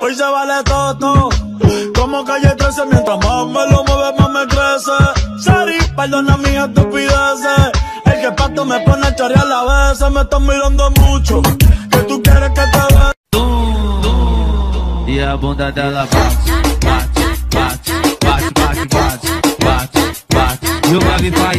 Hoy se vale todo, como Calle 13. Mientras más me lo mueve, más me crece. Sari, perdona mis estupideces. El que pato me pone a chorrear a veces. Me están mirando mucho, que tú quieres que te vea. E a bunda dela bate, bate, bate, bate, bate, bate, bate, bate. E o Gabi faz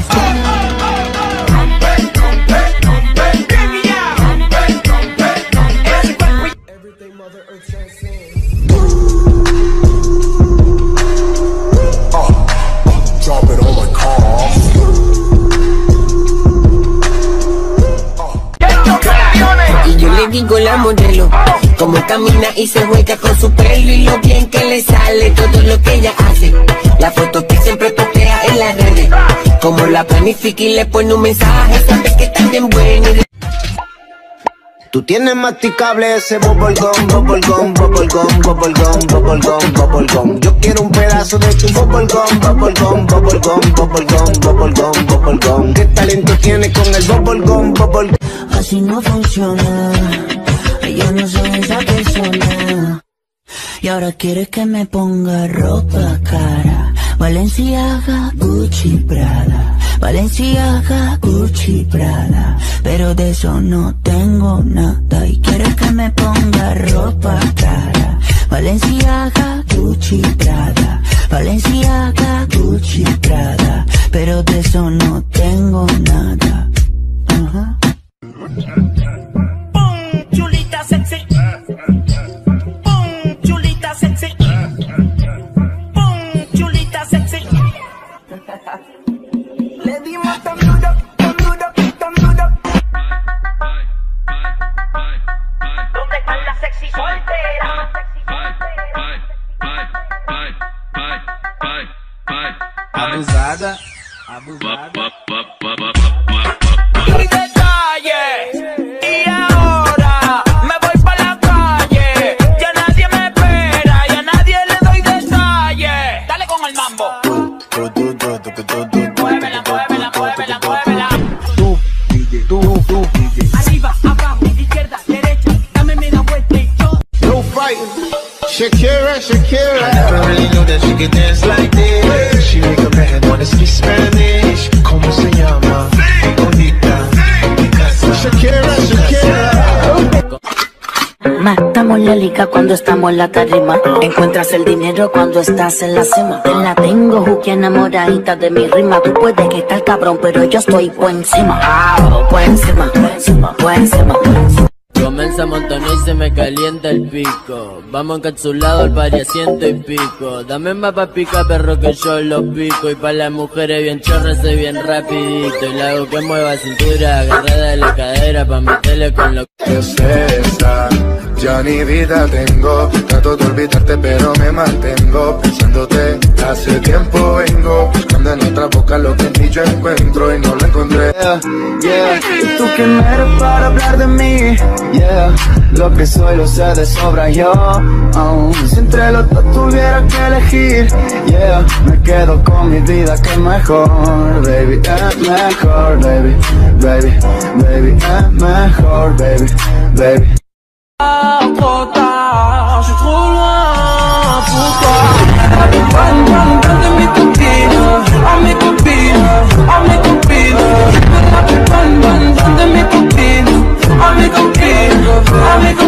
y yo le digo la modelo, como camina y se juega con su pelo y lo bien que le sale todo lo que ella hace. La foto que siempre postea en las redes, como la planifica y le pone un mensaje, sabes que está bien buena. Tú tienes masticable ese bubblegum, bubblegum, bubblegum, bubblegum, bubblegum, bubblegum. Yo quiero un pedazo de tu bubblegum, bubblegum, bubblegum, bubblegum, bubblegum, bubblegum. ¿Qué talento tienes con el bubblegum, bubblegum? Así no funciona, yo no soy esa persona. Y ahora quieres que me ponga ropa cara. Balenciaga, Gucci, Prada. Balenciaga, Gucci, Prada. Pero de eso no tengo nada. Y quieres que me ponga ropa cara. Balenciaga, Gucci, Prada. Balenciaga, Gucci, Prada. Pero de eso no tengo nada. Boom, chulita sexy. Boom, chulita sexy. Boom, chulita sexy. Le dimos tan duro, tan duro, tan duro. ¿Dónde están las sexy solteras? abusada, abusada. Shakira, Shakira. I never really knew that she could dance like this. She make a man wanna speak Spanish. ¿Cómo se llama? Bonita. Shakira, Shakira. Matamos la liga cuando estamos en la tarima. Encuentras el dinero cuando estás en la cima. Te la tengo, juque enamoradita de mi rima. Tú puedes que estar cabrón, pero yo estoy por encima. Por encima, por encima, por encima, por encima. Comienza a montonar y se me calienta el pico. Vamos encapsulado al pari a 100 y pico. Dame más pa' pica, perro, que yo lo pico. Y pa' las mujeres bien chorras soy bien rapidito. Y la hago que mueva cintura, agarrada de la cadera pa' meterle con lo ¿Qué es esa? Ya ni vida tengo. Trato de olvidarte pero me mantengo pensándote. Hace tiempo vengo buscando en otra boca lo que en ti yo encuentro y no lo encontré. Yeah, ¿y tú quién eres para hablar de mí? Yeah, lo que soy lo sé de sobra yo. Si entre los dos tuviera que elegir, yeah, me quedo con mi vida que es mejor, baby, es mejor, baby, baby, baby, es mejor, baby, baby. Trop tard, je suis trop loin pour toi. De mes copines, à mes copines, à mes copines. De mes copines, à mes copines, à mes copines.